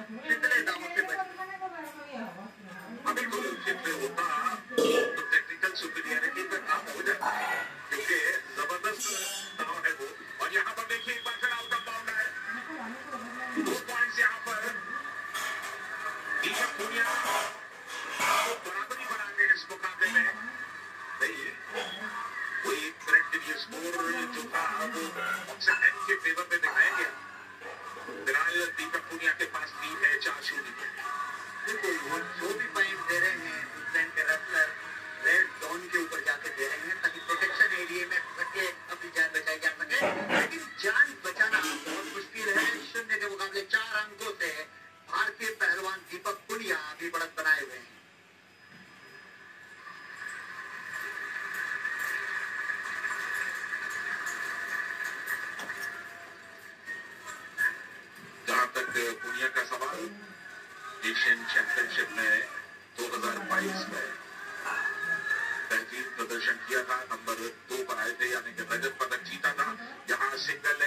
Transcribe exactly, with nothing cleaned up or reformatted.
कितने दावों से बचे। बिल्कुल जितने होता तो टेक्निकल सुपीरियरिटी का काम हो जाता है, क्योंकि जबरदस्त दाव है वो। और यहाँ पर देखिए एक बार फिर आउट ऑफ बाउंड है, दो पॉइंट्स यहाँ पर दीपक पुनिया को बराबरी बनाते हैं इस मुकाबले में। नहीं वही करेक्ट स्कोर जो था वो ऑप्शन एन के फेवर में दिखाया गया। फिलहाल दीपक पुनिया के पास लीड है चार शून्य। देखो वो जो भी पॉइंट दे रहे हैं इंग्लैंड के रेसलर रेड जोन के ऊपर जाके दे रहे हैं ताकि प्रोटेक्शन एरिया में करके अपनी जान बचाई जा सके, लेकिन जान बचाना बहुत मुश्किल है। शून्य के मुकाबले चार अंकों से भारतीय पहलवान दीपक पुनिया अभी बढ़त बनाए हुए हैं। जहां तक पुनिया का सवाल, एशियन चैंपियनशिप में दो हज़ार बाईस में बेहतरीन प्रदर्शन किया था, नंबर दो पर आए थे, यानी कि रजत पदक जीता था। यहाँ सिंगल